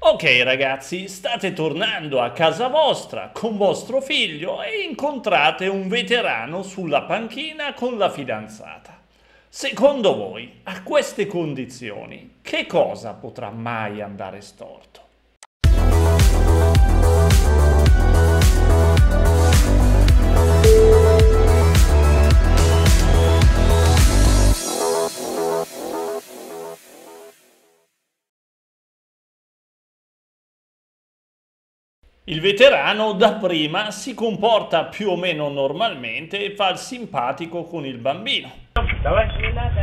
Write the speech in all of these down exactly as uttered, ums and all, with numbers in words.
Ok ragazzi, state tornando a casa vostra con vostro figlio e incontrate un veterano sulla panchina con la fidanzata. Secondo voi, a queste condizioni, che cosa potrà mai andare storto? Il veterano dapprima si comporta più o meno normalmente e fa il simpatico con il bambino. Давай. Не надо.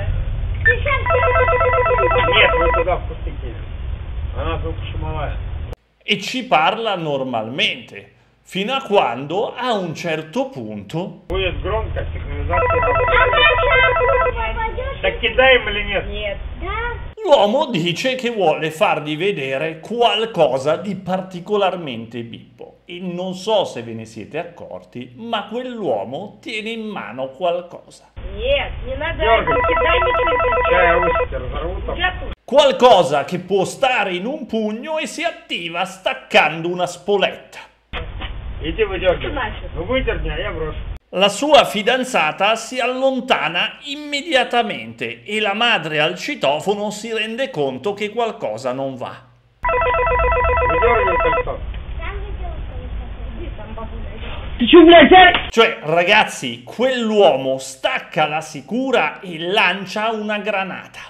Нет, вы туда впустите. Она только шумовая. E ci parla normalmente, fino a quando a un certo punto Будет громко, сигнализация работает. Так кидаем или нет? Нет. l'uomo dice che vuole fargli vedere qualcosa di particolarmente bippo. E non so se ve ne siete accorti, ma quell'uomo tiene in mano qualcosa. Нет, не надо, Дергай. не кидай ничего. Чай усики разорвут. там. Уже тут. Qualcosa che può stare in un pugno e si attiva staccando una spoletta. Иди выдергивай. Нафиг. Ну выдерни, а я брошу. La sua fidanzata si allontana immediatamente e la madre al citofono si rende conto che qualcosa non va. Выдергивай кольцо. Иди, там бабуля идет. Ты что, блядь, Cioè, ragazzi, quell'uomo stacca la sicura e lancia una granata.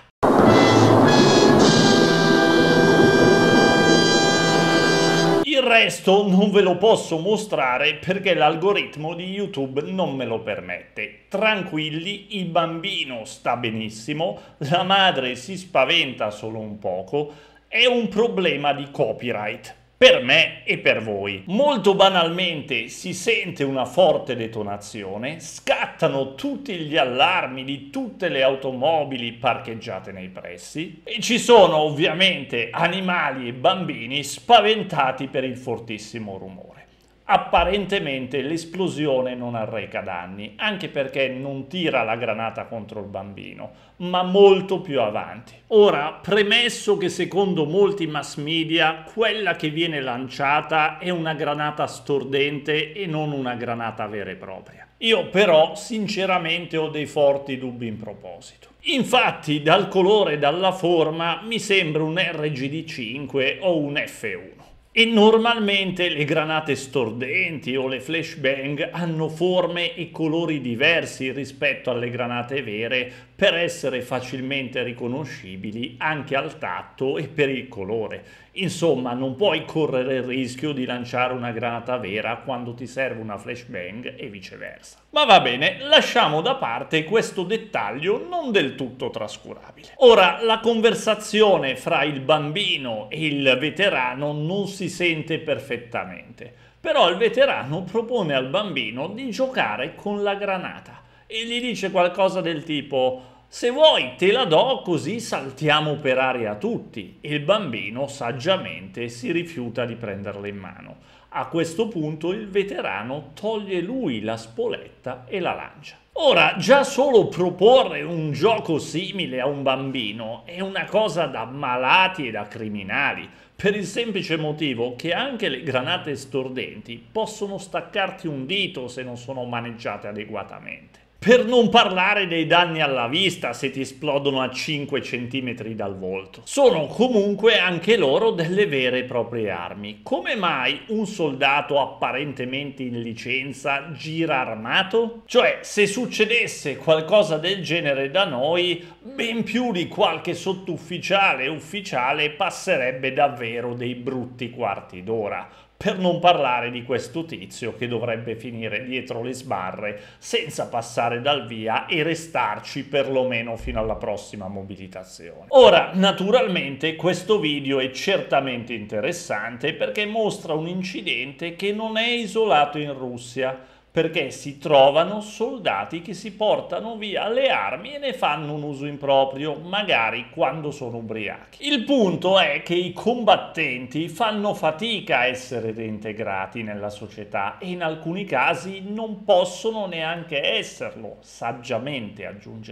Il resto non ve lo posso mostrare perché l'algoritmo di YouTube non me lo permette. Tranquilli, il bambino sta benissimo, la madre si spaventa solo un poco, è un problema di copyright. Per me e per voi. Molto banalmente si sente una forte detonazione, scattano tutti gli allarmi di tutte le automobili parcheggiate nei pressi e ci sono ovviamente animali e bambini spaventati per il fortissimo rumore. Apparentemente l'esplosione non arreca danni, anche perché non tira la granata contro il bambino, ma molto più avanti. Ora, premesso che secondo molti mass media quella che viene lanciata è una granata stordente e non una granata vera e propria. Io però sinceramente ho dei forti dubbi in proposito. Infatti dal colore e dalla forma mi sembra un R G D cinque o un F uno. E normalmente le granate stordenti o le flashbang hanno forme e colori diversi rispetto alle granate vere per essere facilmente riconoscibili anche al tatto e per il colore. Insomma, non puoi correre il rischio di lanciare una granata vera quando ti serve una flashbang e viceversa. Ma va bene, lasciamo da parte questo dettaglio non del tutto trascurabile. Ora, la conversazione fra il bambino e il veterano non si sente perfettamente, però il veterano propone al bambino di giocare con la granata e gli dice qualcosa del tipo: se vuoi te la do così saltiamo per aria tutti. E il bambino saggiamente si rifiuta di prenderla in mano. A questo punto il veterano toglie lui la spoletta e la lancia. Ora, già solo proporre un gioco simile a un bambino è una cosa da malati e da criminali, per il semplice motivo che anche le granate stordenti possono staccarti un dito se non sono maneggiate adeguatamente. Per non parlare dei danni alla vista se ti esplodono a cinque centimetri dal volto. Sono comunque anche loro delle vere e proprie armi. Come mai un soldato apparentemente in licenza gira armato? Cioè, se succedesse qualcosa del genere da noi, ben più di qualche sottufficiale e ufficiale passerebbe davvero dei brutti quarti d'ora. Per non parlare di questo tizio che dovrebbe finire dietro le sbarre senza passare dal via e restarci perlomeno fino alla prossima mobilitazione. Ora, naturalmente questo video è certamente interessante perché mostra un incidente che non è isolato in Russia, perché si trovano soldati che si portano via le armi e ne fanno un uso improprio, magari quando sono ubriachi. Il punto è che i combattenti fanno fatica a essere reintegrati nella società e in alcuni casi non possono neanche esserlo, saggiamente aggiungerei.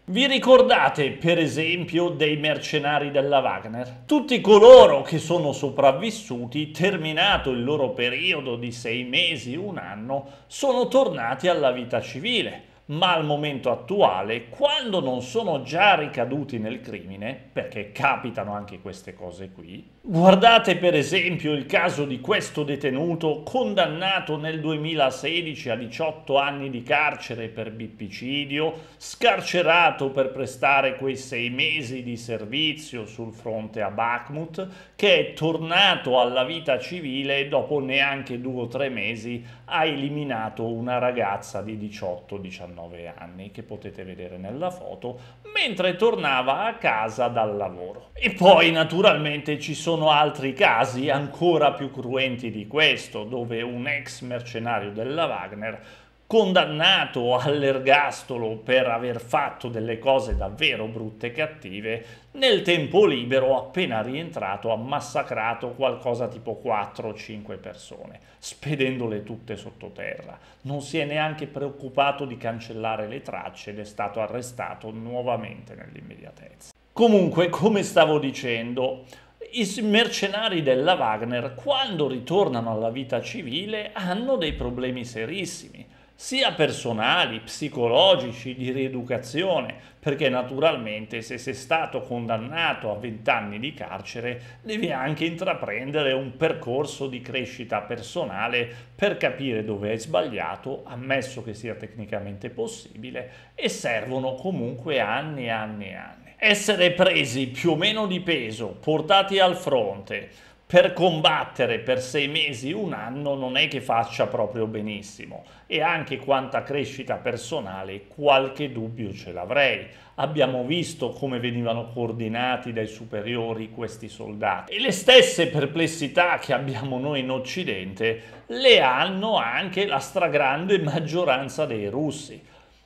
Vi ricordate per esempio dei mercenari della Wagner? Tutti coloro che sono sopravvissuti, terminato il loro periodo di sei mesi, un anno, sono tornati alla vita civile. Ma al momento attuale, quando non sono già ricaduti nel crimine, perché capitano anche queste cose qui, guardate per esempio il caso di questo detenuto condannato nel duemilasedici a diciotto anni di carcere per bipicidio, scarcerato per prestare quei sei mesi di servizio sul fronte a Bakhmut, che è tornato alla vita civile e dopo neanche due o tre mesi ha eliminato una ragazza di diciotto diciannove anni, che potete vedere nella foto, mentre tornava a casa dal lavoro. E poi naturalmente ci sono altri casi ancora più cruenti di questo, dove un ex mercenario della Wagner, condannato all'ergastolo per aver fatto delle cose davvero brutte e cattive, nel tempo libero, appena rientrato, ha massacrato qualcosa tipo quattro o cinque persone, spedendole tutte sottoterra. Non si è neanche preoccupato di cancellare le tracce ed è stato arrestato nuovamente nell'immediatezza. Comunque, come stavo dicendo, i mercenari della Wagner, quando ritornano alla vita civile, hanno dei problemi serissimi, sia personali, psicologici, di rieducazione, perché naturalmente se sei stato condannato a venti anni di carcere devi anche intraprendere un percorso di crescita personale per capire dove hai sbagliato, ammesso che sia tecnicamente possibile, e servono comunque anni e anni e anni. Essere presi più o meno di peso, portati al fronte, per combattere per sei mesi, un anno, non è che faccia proprio benissimo, e anche quanta crescita personale qualche dubbio ce l'avrei. Abbiamo visto come venivano coordinati dai superiori questi soldati, e le stesse perplessità che abbiamo noi in Occidente le hanno anche la stragrande maggioranza dei russi.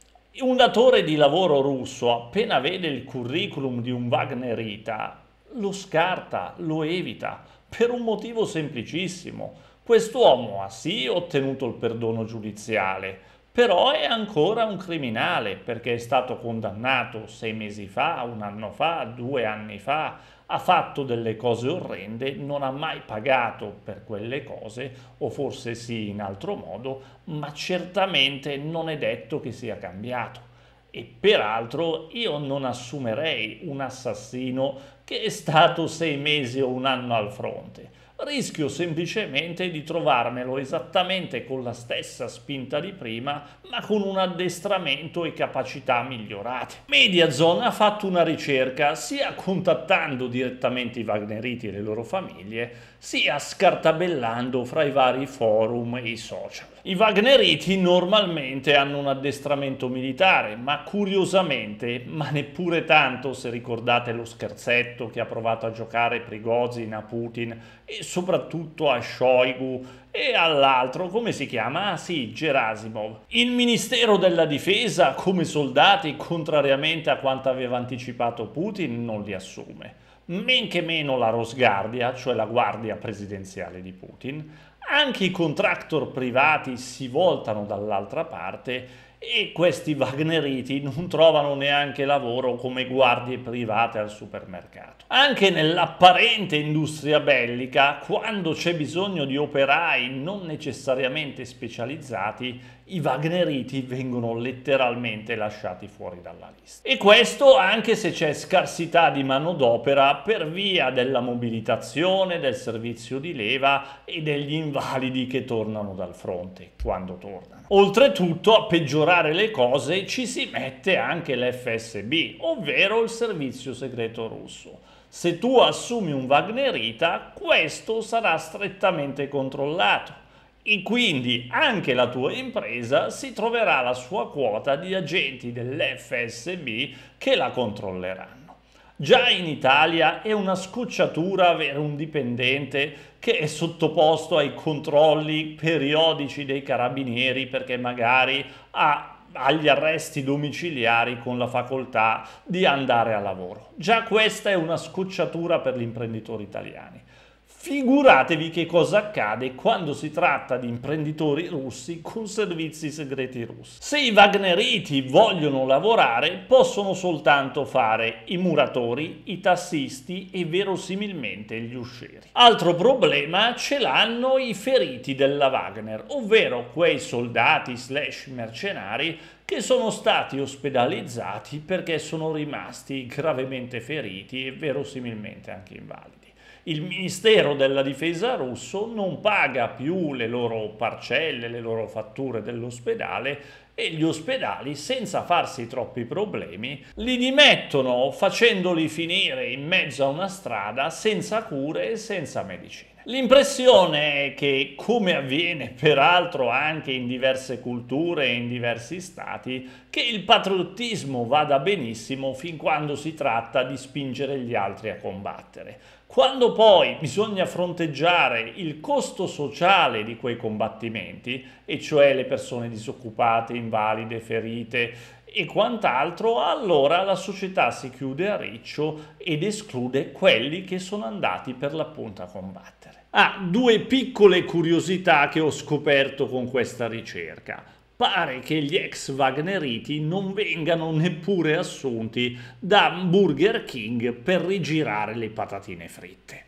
Un datore di lavoro russo, appena vede il curriculum di un Wagnerita, lo scarta, lo evita, per un motivo semplicissimo. Quest'uomo ha sì ottenuto il perdono giudiziale, però è ancora un criminale, perché è stato condannato sei mesi fa, un anno fa, due anni fa, ha fatto delle cose orrende, non ha mai pagato per quelle cose, o forse sì in altro modo, ma certamente non è detto che sia cambiato. E peraltro io non assumerei un assassino che è stato sei mesi o un anno al fronte. Rischio semplicemente di trovarmelo esattamente con la stessa spinta di prima, ma con un addestramento e capacità migliorate. Mediazone ha fatto una ricerca sia contattando direttamente i Wagneriti e le loro famiglie, sia scartabellando fra i vari forum e i social. I Wagneriti normalmente hanno un addestramento militare, ma curiosamente, ma neppure tanto se ricordate lo scherzetto che ha provato a giocare Prigozhin a Putin e soprattutto a Shoigu e all'altro, come si chiama? Ah sì, Gerasimov. Il Ministero della Difesa come soldati, contrariamente a quanto aveva anticipato Putin, non li assume. Men che meno la Rosguardia, cioè la guardia presidenziale di Putin. Anche i contractor privati si voltano dall'altra parte e questi Wagneriti non trovano neanche lavoro come guardie private al supermercato. Anche nell'apparente industria bellica, quando c'è bisogno di operai non necessariamente specializzati, i Wagneriti vengono letteralmente lasciati fuori dalla lista. E questo anche se c'è scarsità di manodopera per via della mobilitazione, del servizio di leva e degli invalidi che tornano dal fronte, quando tornano. Oltretutto, a peggiorare le cose ci si mette anche l'F S B, ovvero il servizio segreto russo. Se tu assumi un Wagnerita, questo sarà strettamente controllato. E quindi anche la tua impresa si troverà la sua quota di agenti dell'F S B che la controlleranno. Già in Italia è una scocciatura avere un dipendente che è sottoposto ai controlli periodici dei carabinieri perché magari ha agli arresti domiciliari con la facoltà di andare a lavoro. Già questa è una scocciatura per gli imprenditori italiani. Figuratevi che cosa accade quando si tratta di imprenditori russi con servizi segreti russi. Se i wagneriti vogliono lavorare, possono soltanto fare i muratori, i tassisti e verosimilmente gli uscieri. Altro problema ce l'hanno i feriti della Wagner, ovvero quei soldati slash mercenari che sono stati ospedalizzati perché sono rimasti gravemente feriti e verosimilmente anche invalidi. Il Ministero della Difesa russo non paga più le loro parcelle, le loro fatture dell'ospedale e gli ospedali, senza farsi troppi problemi, li dimettono facendoli finire in mezzo a una strada senza cure e senza medicine. L'impressione è che, come avviene peraltro anche in diverse culture e in diversi stati, che il patriottismo vada benissimo fin quando si tratta di spingere gli altri a combattere. Quando poi bisogna fronteggiare il costo sociale di quei combattimenti, e cioè le persone disoccupate, invalide, ferite e quant'altro, allora la società si chiude a riccio ed esclude quelli che sono andati per l'appunto a combattere. Ah, due piccole curiosità che ho scoperto con questa ricerca. Pare che gli ex wagneriti non vengano neppure assunti da Burger King per rigirare le patatine fritte.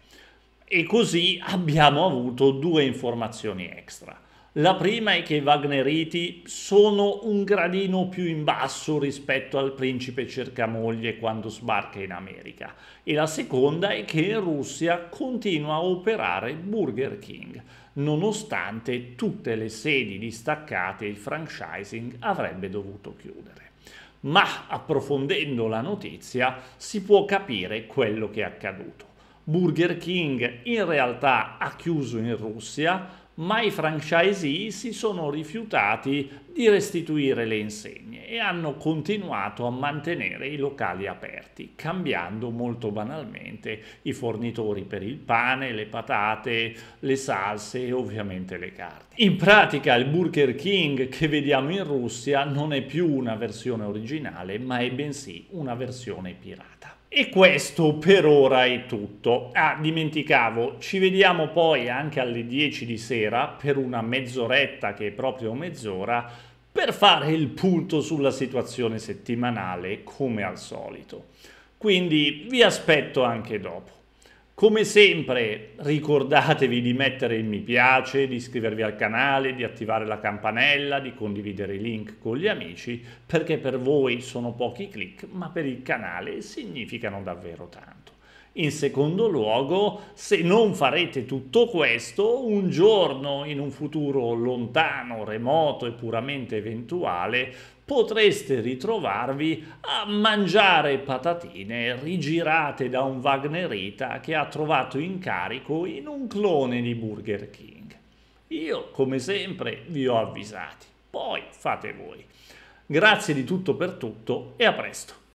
E così abbiamo avuto due informazioni extra. La prima è che i wagneriti sono un gradino più in basso rispetto al principe cercamoglie quando sbarca in America, e la seconda è che in Russia continua a operare Burger King, nonostante tutte le sedi distaccate il franchising avrebbe dovuto chiudere. Ma approfondendo la notizia si può capire quello che è accaduto. Burger King in realtà ha chiuso in Russia, ma i franchisee si sono rifiutati di restituire le insegne e hanno continuato a mantenere i locali aperti, cambiando molto banalmente i fornitori per il pane, le patate, le salse e ovviamente le carni. In pratica il Burger King che vediamo in Russia non è più una versione originale, ma è bensì una versione pirata. E questo per ora è tutto. Ah, dimenticavo, ci vediamo poi anche alle dieci di sera per una mezz'oretta, che è proprio mezz'ora, per fare il punto sulla situazione settimanale, come al solito. Quindi vi aspetto anche dopo. Come sempre ricordatevi di mettere il mi piace, di iscrivervi al canale, di attivare la campanella, di condividere i link con gli amici, perché per voi sono pochi click, ma per il canale significano davvero tanto. In secondo luogo, se non farete tutto questo, un giorno in un futuro lontano, remoto e puramente eventuale, potreste ritrovarvi a mangiare patatine rigirate da un wagnerita che ha trovato incarico in un clone di Burger King. Io, come sempre, vi ho avvisati. Poi fate voi. Grazie di tutto per tutto e a presto.